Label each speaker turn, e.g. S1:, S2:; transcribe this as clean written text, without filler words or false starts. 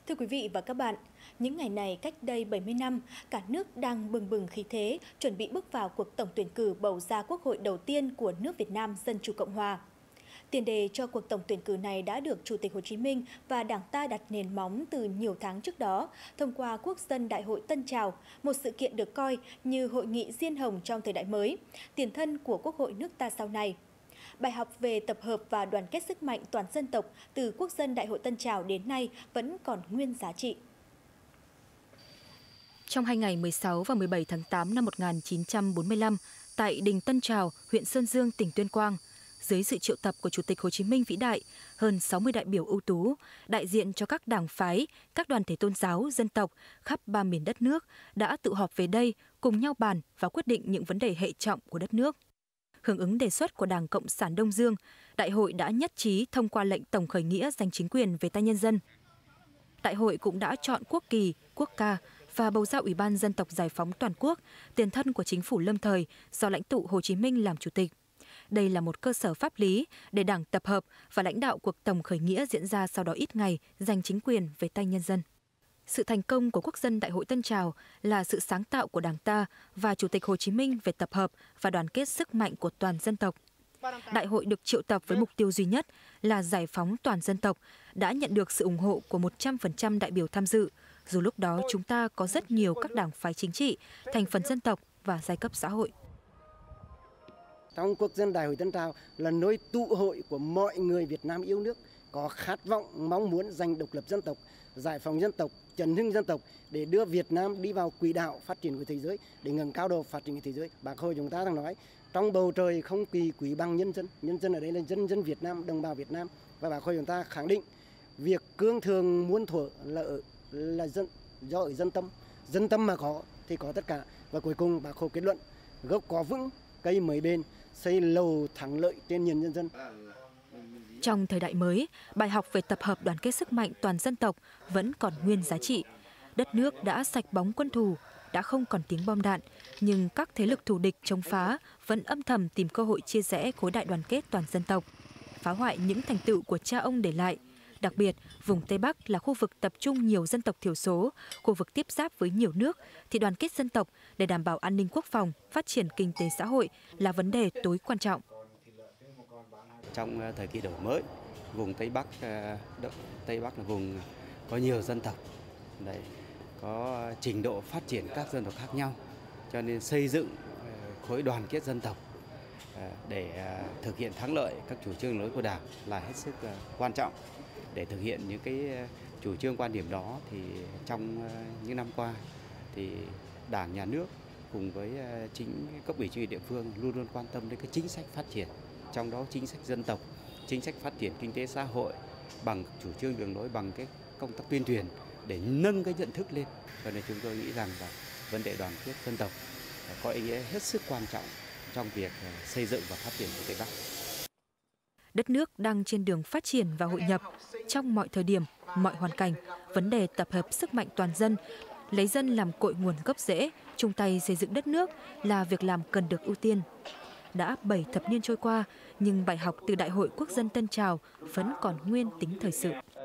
S1: Thưa quý vị và các bạn, những ngày này cách đây 70 năm, cả nước đang bừng bừng khí thế, chuẩn bị bước vào cuộc tổng tuyển cử bầu ra Quốc hội đầu tiên của nước Việt Nam Dân Chủ Cộng Hòa. Tiền đề cho cuộc tổng tuyển cử này đã được Chủ tịch Hồ Chí Minh và Đảng ta đặt nền móng từ nhiều tháng trước đó, thông qua Quốc dân Đại hội Tân Trào, một sự kiện được coi như hội nghị diên hồng trong thời đại mới, tiền thân của Quốc hội nước ta sau này. Bài học về tập hợp và đoàn kết sức mạnh toàn dân tộc từ Quốc dân Đại hội Tân Trào đến nay vẫn còn nguyên giá trị.
S2: Trong hai ngày 16 và 17 tháng 8 năm 1945, tại đình Tân Trào, huyện Sơn Dương, tỉnh Tuyên Quang, dưới sự triệu tập của Chủ tịch Hồ Chí Minh vĩ đại, hơn 60 đại biểu ưu tú, đại diện cho các đảng phái, các đoàn thể tôn giáo, dân tộc khắp ba miền đất nước đã tự họp về đây cùng nhau bàn và quyết định những vấn đề hệ trọng của đất nước. Hưởng ứng đề xuất của Đảng Cộng sản Đông Dương, Đại hội đã nhất trí thông qua lệnh tổng khởi nghĩa giành chính quyền về tay nhân dân. Đại hội cũng đã chọn quốc kỳ, quốc ca và bầu ra Ủy ban Dân tộc Giải phóng toàn quốc, tiền thân của chính phủ lâm thời do lãnh tụ Hồ Chí Minh làm chủ tịch. Đây là một cơ sở pháp lý để Đảng tập hợp và lãnh đạo cuộc tổng khởi nghĩa diễn ra sau đó ít ngày giành chính quyền về tay nhân dân. Sự thành công của Quốc dân Đại hội Tân Trào là sự sáng tạo của Đảng ta và Chủ tịch Hồ Chí Minh về tập hợp và đoàn kết sức mạnh của toàn dân tộc. Đại hội được triệu tập với mục tiêu duy nhất là giải phóng toàn dân tộc, đã nhận được sự ủng hộ của 100% đại biểu tham dự, dù lúc đó chúng ta có rất nhiều các đảng phái chính trị, thành phần dân tộc và giai cấp xã hội.
S3: Trong Quốc dân Đại hội Tân Trào là nơi tụ hội của mọi người Việt Nam yêu nước, có khát vọng, mong muốn giành độc lập dân tộc, giải phóng dân tộc, chấn hưng dân tộc để đưa Việt Nam đi vào quỹ đạo phát triển của thế giới, để ngẩng cao độ phát triển của thế giới. Bác Hồ chúng ta đang nói, trong bầu trời không quý bằng nhân dân ở đây là dân Việt Nam, đồng bào Việt Nam. Và Bác Hồ chúng ta khẳng định việc cương thường muôn thuở là do ở dân tâm mà có thì có tất cả. Và cuối cùng Bác Hồ kết luận, gốc có vững, cây mới bền, xây lầu thắng lợi trên nhân dân.
S2: Trong thời đại mới, bài học về tập hợp đoàn kết sức mạnh toàn dân tộc vẫn còn nguyên giá trị. Đất nước đã sạch bóng quân thù, đã không còn tiếng bom đạn, nhưng các thế lực thù địch chống phá vẫn âm thầm tìm cơ hội chia rẽ khối đại đoàn kết toàn dân tộc, phá hoại những thành tựu của cha ông để lại. Đặc biệt, vùng Tây Bắc là khu vực tập trung nhiều dân tộc thiểu số, khu vực tiếp giáp với nhiều nước, thì đoàn kết dân tộc để đảm bảo an ninh quốc phòng, phát triển kinh tế xã hội là vấn đề tối quan trọng.
S4: Trong thời kỳ đổi mới, vùng Tây Bắc là vùng có nhiều dân tộc, có trình độ phát triển các dân tộc khác nhau, cho nên xây dựng khối đoàn kết dân tộc để thực hiện thắng lợi các chủ trương lớn của Đảng là hết sức quan trọng. Để thực hiện những cái chủ trương quan điểm đó thì trong những năm qua thì Đảng, Nhà nước cùng với chính cấp ủy chính quyền địa phương luôn luôn quan tâm đến cái chính sách phát triển, trong đó chính sách dân tộc, chính sách phát triển kinh tế xã hội bằng chủ trương đường lối, bằng cái công tác tuyên truyền để nâng cái nhận thức lên. Cho nên chúng tôi nghĩ rằng là vấn đề đoàn kết dân tộc có ý nghĩa hết sức quan trọng trong việc xây dựng và phát triển của Tây Bắc.
S2: Đất nước đang trên đường phát triển và hội nhập. Trong mọi thời điểm, mọi hoàn cảnh, vấn đề tập hợp sức mạnh toàn dân, lấy dân làm cội nguồn gốc rễ, chung tay xây dựng đất nước là việc làm cần được ưu tiên. Đã 7 thập niên trôi qua, nhưng bài học từ Đại hội Quốc dân Tân Trào vẫn còn nguyên tính thời sự.